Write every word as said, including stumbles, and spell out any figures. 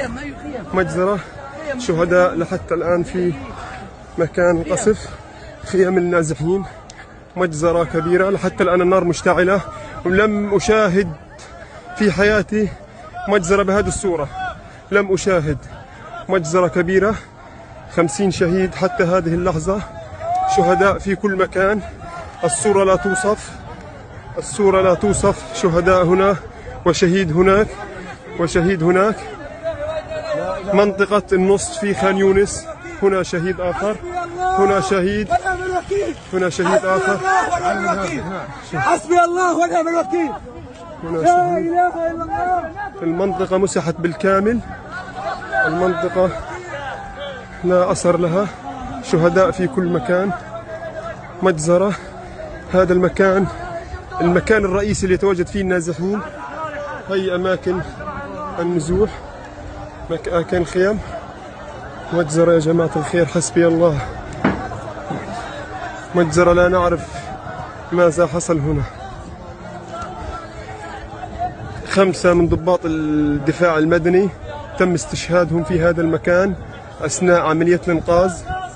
مجزرة شهداء لحتى الآن في مكان القصف، خيام النازحين. مجزرة كبيرة لحتى الآن، النار مشتعلة، ولم أشاهد في حياتي مجزرة بهذه الصورة، لم أشاهد مجزرة كبيرة. خمسين شهيد حتى هذه اللحظة، شهداء في كل مكان. الصورة لا توصف، الصورة لا توصف. شهداء هنا وشهيد هناك وشهيد هناك. منطقة النص في خان يونس، هنا شهيد آخر، هنا شهيد، هنا شهيد آخر. حسبي الله ونعم الوكيل. لا إله إلا الله. المنطقة مسحت بالكامل، المنطقة لا أثر لها. شهداء في كل مكان. مجزرة. هذا المكان المكان الرئيسي اللي يتواجد فيه النازحين. هي أماكن النزوح، مكان الخيام. مجزرة يا جماعة الخير، حسبي الله. مجزرة لا نعرف ماذا حصل هنا. خمسة من ضباط الدفاع المدني تم استشهادهم في هذا المكان أثناء عملية الإنقاذ.